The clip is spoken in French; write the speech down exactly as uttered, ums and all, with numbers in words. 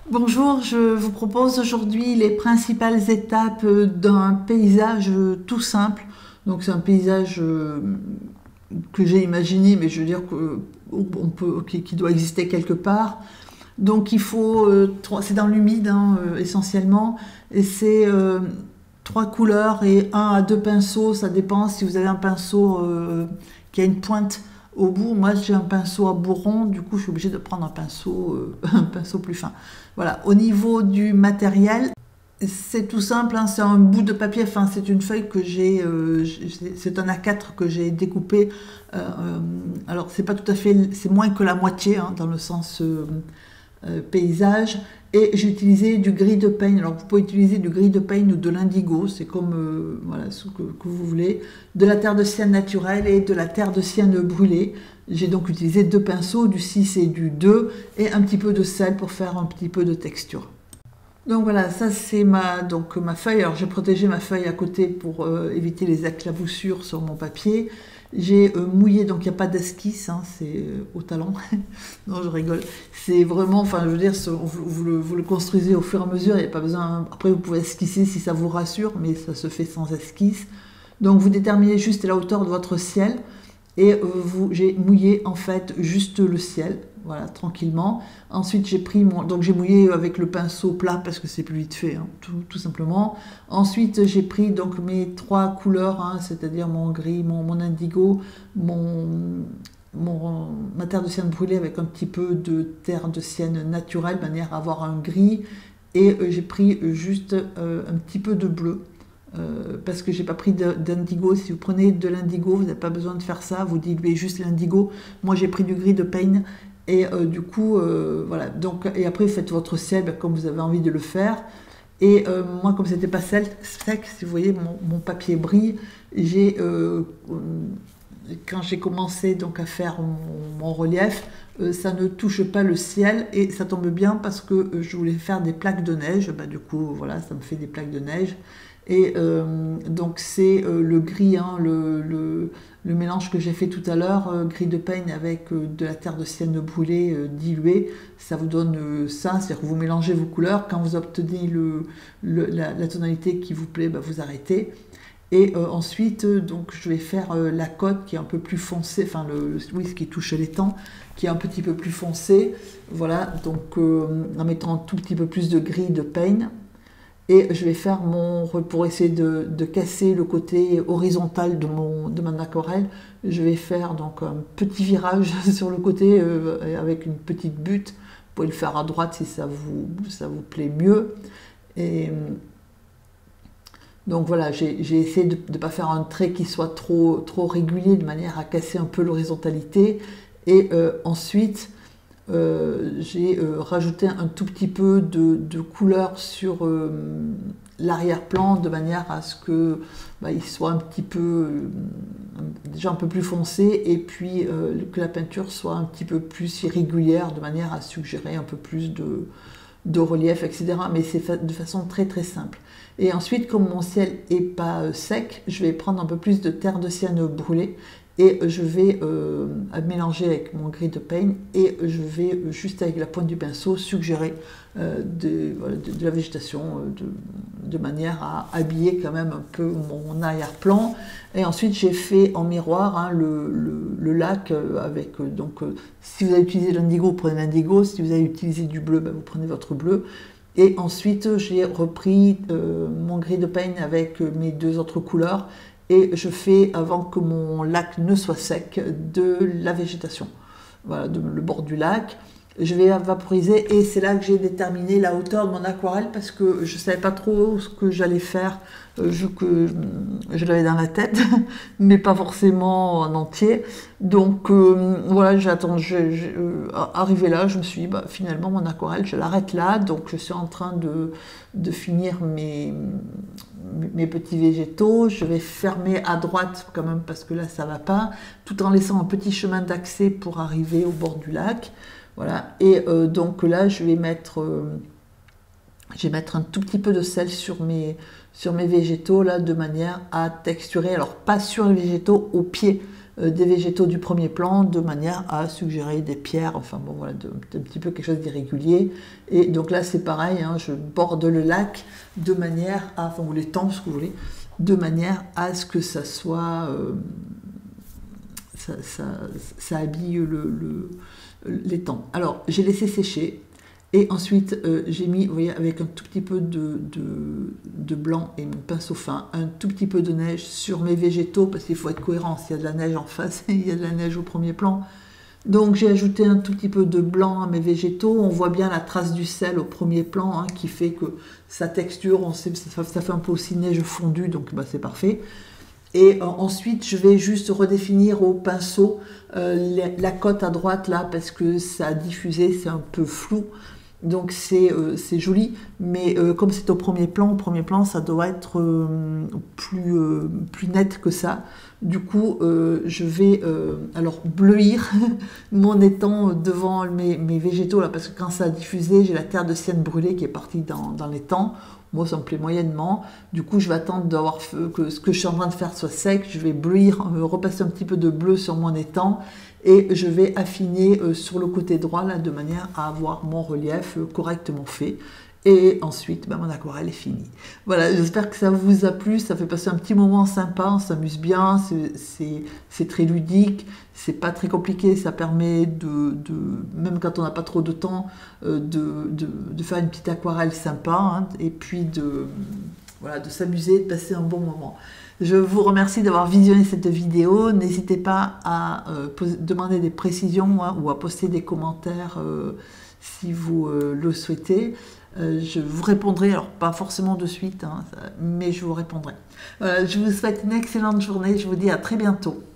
Bonjour, je vous propose aujourd'hui les principales étapes d'un paysage tout simple. Donc c'est un paysage euh, que j'ai imaginé, mais je veux dire que, on peut, qui, qui doit exister quelque part. Donc il faut, euh, trois- c'est dans l'humide hein, euh, essentiellement, et c'est euh, trois couleurs et un à deux pinceaux, ça dépend si vous avez un pinceau euh, qui a une pointe au bout. Moi j'ai un pinceau à bourron, du coup je suis obligée de prendre un pinceau, euh, un pinceau plus fin. Voilà, au niveau du matériel, c'est tout simple, hein, c'est un bout de papier, enfin c'est une feuille que j'ai, euh, c'est un A quatre que j'ai découpé. Euh, euh, alors c'est pas tout à fait, c'est moins que la moitié hein, dans le sens euh, euh, paysage. Et j'ai utilisé du gris de peigne. Alors vous pouvez utiliser du gris de peigne ou de l'indigo, c'est comme euh, voilà, ce que, que vous voulez. De la terre de sienne naturelle et de la terre de sienne brûlée. J'ai donc utilisé deux pinceaux, du six et du deux, et un petit peu de sel pour faire un petit peu de texture. Donc voilà, ça c'est ma, donc, ma feuille. Alors j'ai protégé ma feuille à côté pour euh, éviter les éclaboussures sur mon papier. J'ai euh, mouillé, donc il n'y a pas d'esquisse, hein, c'est euh, au talent. Non, je rigole. C'est vraiment, enfin je veux dire, ce- vous, vous le, vous le construisez au fur et à mesure, il n'y a pas besoin. Après vous pouvez esquisser si ça vous rassure, mais ça se fait sans esquisse. Donc vous déterminez juste la hauteur de votre ciel. Et euh, vous, j'ai mouillé en fait juste le ciel, voilà, tranquillement. Ensuite, j'ai pris mon, donc j'ai mouillé avec le pinceau plat parce que c'est plus vite fait, hein, tout, tout simplement. Ensuite, j'ai pris donc mes trois couleurs, hein, c'est-à-dire mon gris, mon, mon indigo, mon, mon, ma terre de sienne brûlée avec un petit peu de terre de sienne naturelle, de manière à avoir un gris. Et euh, j'ai pris juste euh, un petit peu de bleu. Euh, parce que j'ai pas pris d'indigo. Si vous prenez de l'indigo, vous n'avez pas besoin de faire ça, vous diluez juste l'indigo. Moi j'ai pris du gris de peigne et euh, du coup euh, voilà. Donc et après vous faites votre ciel ben, comme vous avez envie de le faire. Et euh, moi comme c'était pas sec, si vous voyez mon, mon papier brille, j'ai euh, quand j'ai commencé donc à faire mon, mon relief, euh, ça ne touche pas le ciel et ça tombe bien parce que euh, je voulais faire des plaques de neige. Bah, du coup voilà, ça me fait des plaques de neige. Et euh, donc c'est euh, le gris, hein, le, le, le, mélange que j'ai fait tout à l'heure, euh, gris de peigne avec euh, de la terre de sienne brûlée euh, diluée, ça vous donne euh, ça, c'est-à-dire que vous mélangez vos couleurs, quand vous obtenez le, le, la, la, tonalité qui vous plaît, bah, vous arrêtez. Et euh, ensuite, euh, donc, je vais faire euh, la cote qui est un peu plus foncée, enfin, le, oui, ce qui touche l'étang, qui est un petit peu plus foncé. Voilà, donc euh, en mettant un tout petit peu plus de gris de peigne. Et je vais faire mon, pour essayer de, de casser le côté horizontal de mon, de mon aquarelle, je vais faire donc un petit virage sur le côté euh, avec une petite butte. Vous pouvez le faire à droite si ça vous, ça vous plaît mieux. Et donc voilà, j'ai essayé de ne pas faire un trait qui soit trop, trop régulier de manière à casser un peu l'horizontalité. Et euh, ensuite, euh, j'ai euh, rajouté un tout petit peu de, de couleur sur euh, l'arrière-plan de manière à ce que bah, il soit un petit peu euh, déjà un peu plus foncé et puis euh, que la peinture soit un petit peu plus irrégulière de manière à suggérer un peu plus de, de relief, et cetera. Mais c'est de façon très très simple. Et ensuite, comme mon ciel est pas euh, sec, je vais prendre un peu plus de terre de sienne brûlée et je vais euh, mélanger avec mon gris de peigne et je vais juste avec la pointe du pinceau suggérer euh, de, voilà, de, de la végétation euh, de, de manière à habiller quand même un peu mon arrière-plan. Et ensuite j'ai fait en miroir hein, le, le, le lac avec euh, donc euh, si vous avez utilisé l'indigo, vous prenez l'indigo, si vous avez utilisé du bleu, ben, vous prenez votre bleu. Et ensuite j'ai repris euh, mon gris de peigne avec mes deux autres couleurs et je fais, avant que mon lac ne soit sec, de la végétation. Voilà, de, le bord du lac. Je vais vaporiser et c'est là que j'ai déterminé la hauteur de mon aquarelle parce que je ne savais pas trop ce que j'allais faire vu que je l'avais dans la tête, mais pas forcément en entier. Donc euh, voilà, j'attends, euh, arrivé là, je me suis dit, bah, finalement mon aquarelle, je l'arrête là. Donc je suis en train de, de finir mes, mes petits végétaux. Je vais fermer à droite quand même parce que là ça va pas, tout en laissant un petit chemin d'accès pour arriver au bord du lac. Voilà, et euh, donc là je vais mettre, euh, je vais mettre un tout petit peu de sel sur mes, sur mes végétaux là de manière à texturer, alors pas sur les végétaux, au pied euh, des végétaux du premier plan de manière à suggérer des pierres, enfin bon voilà, de, de, un petit peu quelque chose d'irrégulier. Et donc là c'est pareil, hein, je borde le lac de manière à, enfin ou l'étang, ce que vous voulez, de manière à ce que ça soit, euh, ça, ça, ça habille le, le, l'étang. Alors j'ai laissé sécher. Et ensuite, euh, j'ai mis, vous voyez, avec un tout petit peu de, de, de blanc et mon pinceau fin, un tout petit peu de neige sur mes végétaux, parce qu'il faut être cohérent, s'il y a de la neige en face, il y a de la neige au premier plan. Donc j'ai ajouté un tout petit peu de blanc à mes végétaux, on voit bien la trace du sel au premier plan, hein, qui fait que sa texture, on sait, ça, ça fait un peu aussi neige fondue, donc bah, c'est parfait. Et euh, ensuite, je vais juste redéfinir au pinceau euh, la, la cote à droite, là, parce que ça a diffusé, c'est un peu flou. Donc c'est euh, joli, mais euh, comme c'est au premier plan, au premier plan ça doit être euh, plus, euh, plus net que ça. Du coup, euh, je vais euh, alors bleuir mon étang devant mes, mes végétaux, là, parce que quand ça a diffusé, j'ai la terre de sienne brûlée qui est partie dans, dans l'étang. Moi, ça me plaît moyennement. Du coup, je vais attendre d'avoir que ce que je suis en train de faire soit sec. Je vais bleuir, euh, repasser un petit peu de bleu sur mon étang. Et je vais affiner euh, sur le côté droit, là, de manière à avoir mon relief euh, correctement fait. Et ensuite, ben, mon aquarelle est finie. Voilà, j'espère que ça vous a plu. Ça fait passer un petit moment sympa, on s'amuse bien, c'est très ludique, c'est pas très compliqué. Ça permet, de, de même quand on n'a pas trop de temps, euh, de, de, de faire une petite aquarelle sympa, hein, et puis de, voilà, de s'amuser, de passer un bon moment. Je vous remercie d'avoir visionné cette vidéo. N'hésitez pas à euh, poser, demander des précisions, hein, ou à poster des commentaires euh, si vous euh, le souhaitez. Euh, je vous répondrai, alors pas forcément de suite, hein, mais je vous répondrai. Voilà, je vous souhaite une excellente journée. Je vous dis à très bientôt.